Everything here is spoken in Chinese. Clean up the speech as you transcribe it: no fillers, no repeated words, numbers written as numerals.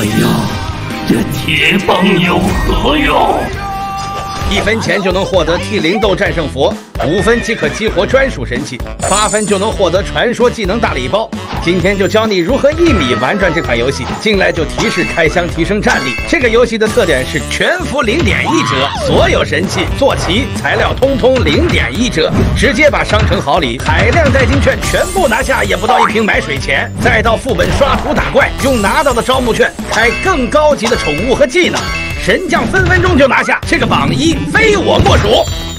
哎呀，这铁棒有何用 ？1分钱就能获得T灵斗战胜佛，5分即可激活专属神器，8分就能获得传说技能大礼包。今天就教你如何1米玩转这款游戏，进来就提示开箱提升战力。这个游戏的特点是全服0.1折，所有神器、坐骑、材料通通0.1折，直接把商城好礼、海量代金券全部拿下，也不到1瓶买水钱。再到副本刷图打怪，用拿到的招募券开更高级的宠物和技能。神将分分钟就拿下，这个榜1非我莫属。